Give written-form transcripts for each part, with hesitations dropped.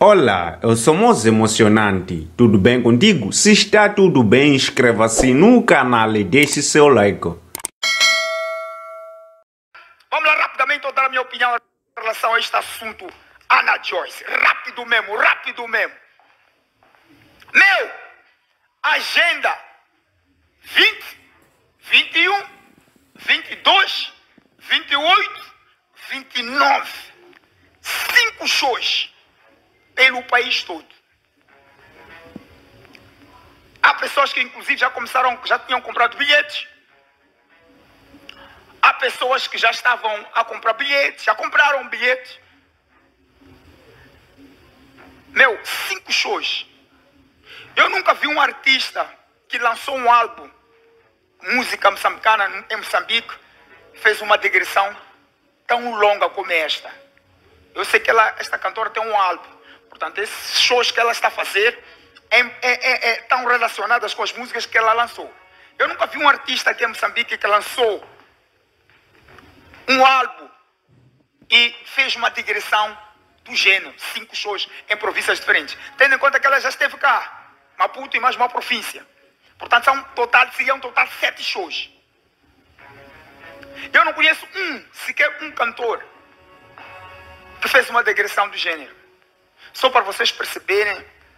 Olá, eu sou Moço Emocionante. Tudo bem contigo? Se está tudo bem, inscreva-se no canal e deixe seu like. Vamos lá rapidamente dar a minha opinião em relação a este assunto. Ana Joyce, rápido mesmo, rápido mesmo. Meu, agenda 20, 21, 22, 28, 29. 5 shows pelo país todo. Há pessoas que inclusive já tinham comprado bilhetes. Há pessoas que já estavam a comprar bilhetes, já compraram bilhetes. Meu, 5 shows. Eu nunca vi um artista que lançou um álbum, música moçambicana em Moçambique, fez uma digressão tão longa como esta. Eu sei que esta cantora tem um álbum. Portanto, esses shows que ela está a fazer estão relacionados com as músicas que ela lançou. Eu nunca vi um artista aqui em Moçambique que lançou um álbum e fez uma digressão do gênero. 5 shows em províncias diferentes. Tendo em conta que ela já esteve cá, Maputo e mais uma província. Portanto, seria um total de 7 shows. Eu não conheço sequer um cantor que fez uma digressão do gênero. Só para vocês perceberem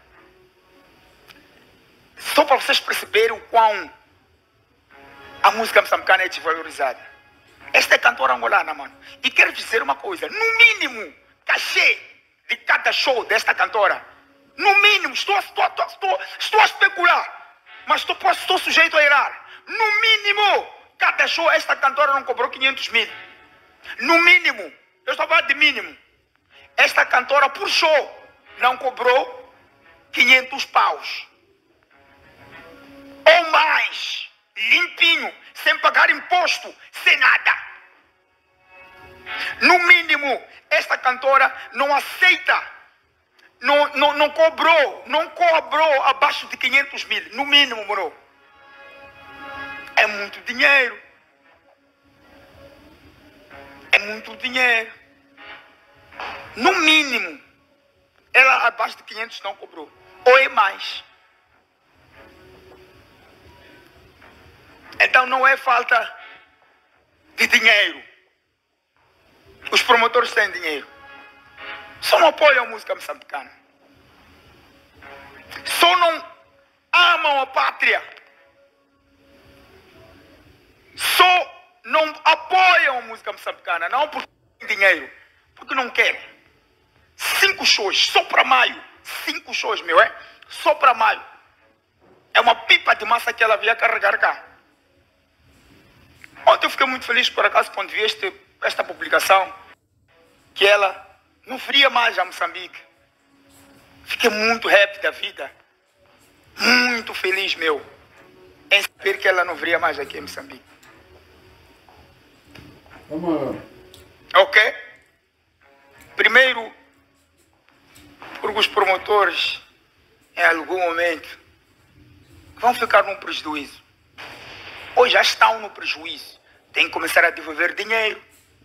o quão a música moçambicana é desvalorizada. Esta é cantora angolana, mano. E quero dizer uma coisa, no mínimo, cachê de cada show desta cantora, no mínimo, estou a especular, mas estou sujeito a errar. No mínimo, cada show, esta cantora não cobrou 500 mil. No mínimo, eu estou falando de mínimo. Esta cantora, por show, não cobrou 500 paus. Ou mais, limpinho, sem pagar imposto, sem nada. No mínimo, esta cantora não aceita, não cobrou abaixo de 500 mil. No mínimo, moro. É muito dinheiro. É muito dinheiro. No mínimo, ela abaixo de 500 não cobrou. Ou é mais. Então não é falta de dinheiro. Os promotores têm dinheiro. Só não apoiam a música moçambicana. Só não amam a pátria. Só não apoiam a música moçambicana. Não porque têm dinheiro. Porque não querem. 5 shows, só para maio. 5 shows, meu, é? Só para maio. É uma pipa de massa que ela via carregar cá. Ontem eu fiquei muito feliz, por acaso, quando vi esta publicação, que ela não viria mais a Moçambique. Fiquei muito happy da vida. Muito feliz, meu, em saber que ela não viria mais aqui em Moçambique. Vamos. Ok? Primeiro, porque os promotores, em algum momento, vão ficar num prejuízo. Ou já estão no prejuízo. Tem que começar a devolver dinheiro.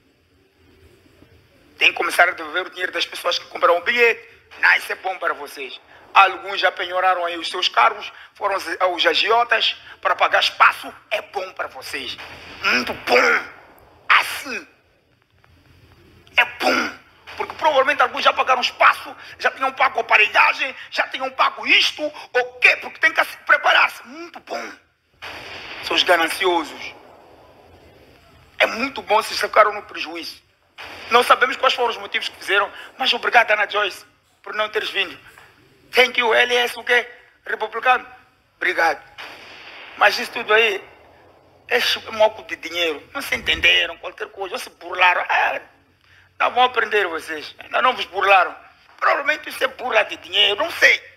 Tem que começar a devolver o dinheiro das pessoas que compraram o bilhete. Não, isso é bom para vocês. Alguns já penhoraram aí os seus cargos, foram aos agiotas para pagar espaço. É bom para vocês. Muito bom. Assim. É bom. Porque provavelmente alguns já pagaram espaço, já tinham pago a aparelhagem, já tinham pago isto, o quê? Porque tem que preparar-se. Muito bom. São os gananciosos. É muito bom se ficaram no prejuízo. Não sabemos quais foram os motivos que fizeram, mas obrigado, Ana Joyce, por não teres vindo. Thank you, LS, o quê? Republicano? Obrigado. Mas isso tudo aí é moco de dinheiro. Não se entenderam, qualquer coisa, ou se burlaram. Não vão aprender vocês. Ainda não vos burlaram. Provavelmente isso é burla de dinheiro, não sei.